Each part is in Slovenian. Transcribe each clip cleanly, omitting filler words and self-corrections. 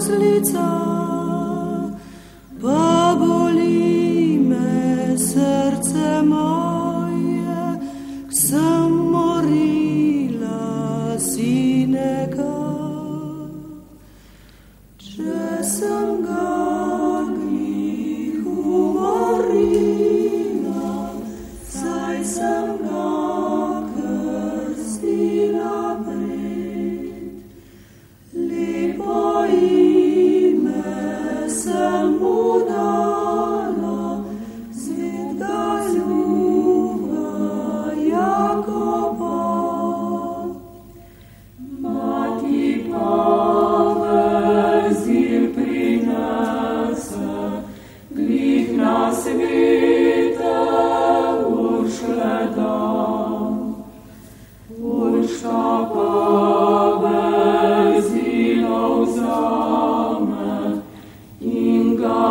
oslica, pa boli me srce moje, k sem morila sineka. Če sem ga glih umorila, saj sem ga krstila pred. Lepo ime sem mu dala, svetega ljuba Jakoba. Mati pa zil prinese, glih na svete Uršle dan. Urška pa vezilo vzame in ga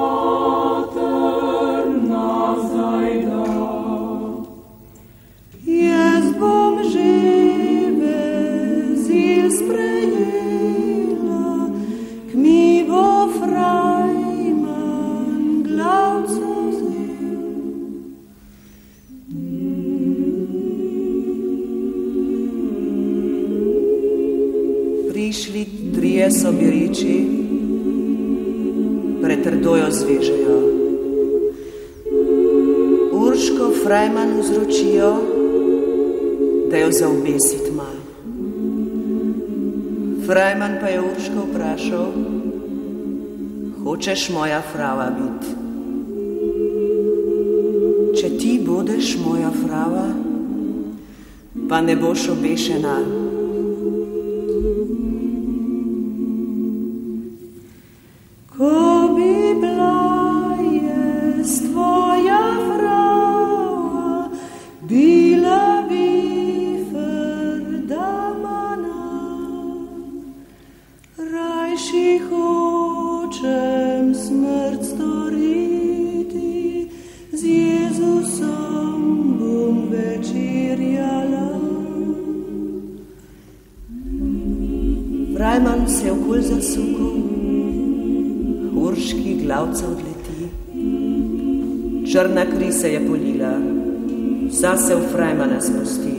mater nazaj da. Jaz bom že vezil sprejela, k mi bo Frajman glavco vzel. Prišli trije sobiriči, pretrdojo zvežejo. Urško Frajmanu vzročijo, da jo zaobesit ima. Frajman pa je Urško vprašal, hočeš moja frava bit? Če ti budeš moja frava, pa ne boš obešena. Ko bi bila jaz tvoja frava, bila bi ferdamana. Rajši hočem smrt storiti, z Jezusom bom večerjala. Frajman se je okol zasukal, Urški glavca odleti. Črna kri se je polila, vsa se v Frajmana spusti.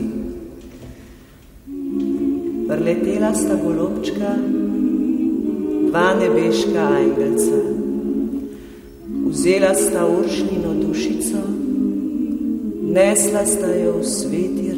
Prletela sta golobčka, dva nebeška angelca. Vzela sta Uršlino dušico, nesla sta jo v sveti